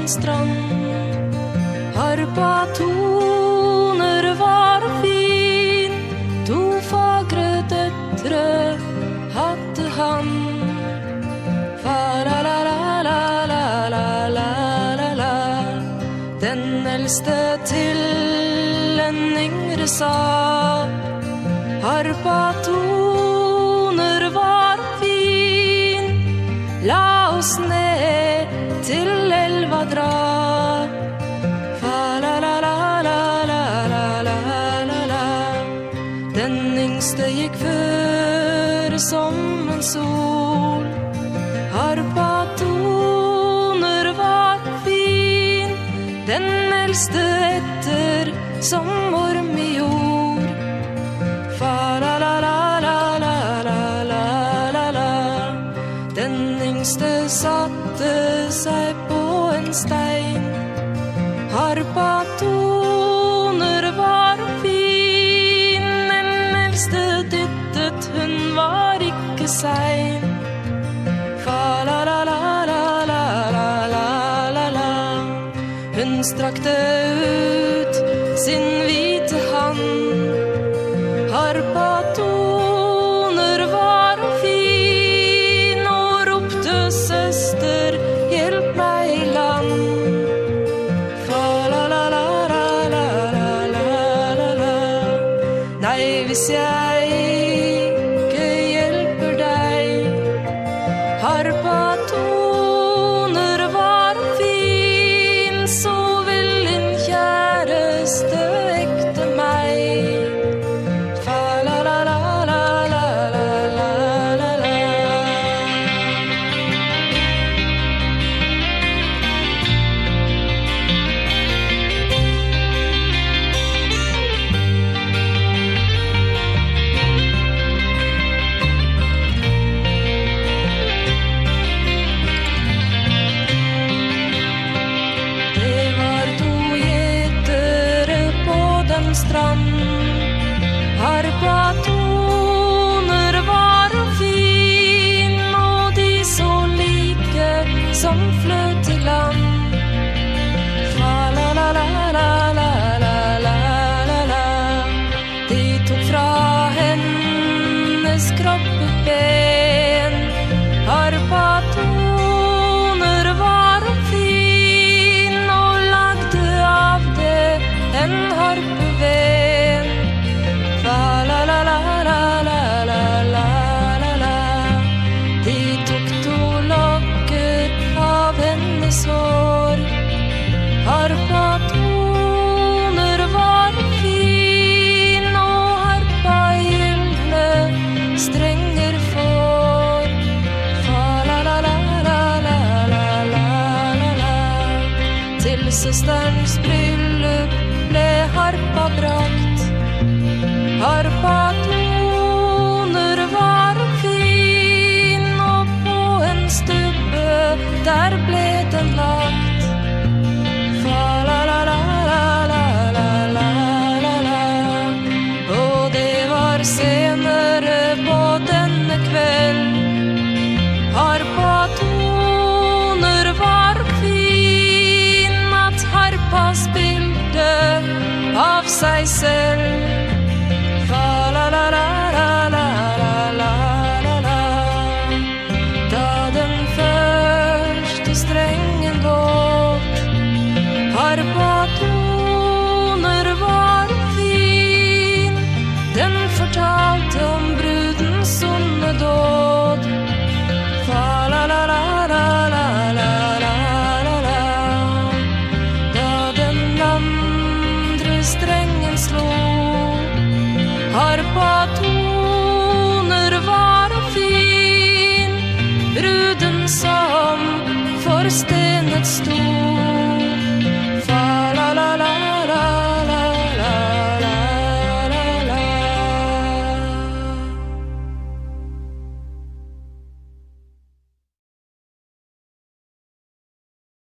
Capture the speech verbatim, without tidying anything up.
en strand. Harpatoner var fin, to fagre døtre hadde han. Fa-la-la-la-la-la-la-la-la. Den eldste til en yngre sa, harpatoner var fin, la oss ned til elva dra. Fa-la-la-la-la-la-la-la-la. Den yngste gikk før som en sol. Harpatoner var fin, den eldste etter som orm i jord. Fa-la-la-la-la-la-la-la-la. Den yngste satte seg på en stein. Harpatoner var fin, den eldste dyttet, hun var ikke sein. Fa-la-la-la-la-la-la-la. Hun strakte ut sin hvite hand. Harpatoner var fin og ropte søster, hjelp meg i land. Fa-la-la-la-la-la-la-la. Nei, hvis jeg ikke hjelper deg. Harpatoner var fin, så vil din kjæreste ekte meg. Fa-la-la-la-la-la-la-la-la. Det var to gjetere på den strand. Harpatoner var fin, og de så like som fløt til land. Fa-la-la-la-la-la-la-la-la. De tok fra hennes kroppeben. Harpatoner var fin, og lagde av det en harpeven. Fa-la-la-la-la-la-la-la-la. De tok to lokker av hennes hår. Harpatoner var fin, og harpa gylne strenger får. Fa-la-la-la-la-la-la-la-la. Til søsterens bryllup ble harpa brakt. Harpatoner var fin, og på en stubbe der ble den lagt. Fa-la-la-la-la-la-la-la-la. Og det var senere på denne kveld. Harpatoner var fin, at harpa spilte av seg selv. Fa-la-la-la-la-la-la-la-la. Da den første strengen låt, harpatoner var fin, den fortalte om brudens onde dåd. Fa-la-la-la-la-la-la-la-la. Da den andre strengen slo, harpatoner var fin, bruden sa